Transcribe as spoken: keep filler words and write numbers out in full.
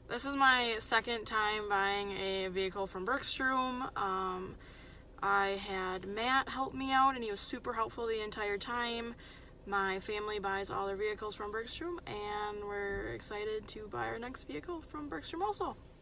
This is my second time buying a vehicle from Bergstrom. Um, I had Matt help me out, and he was super helpful the entire time. My family buys all their vehicles from Bergstrom, and we're excited to buy our next vehicle from Bergstrom also.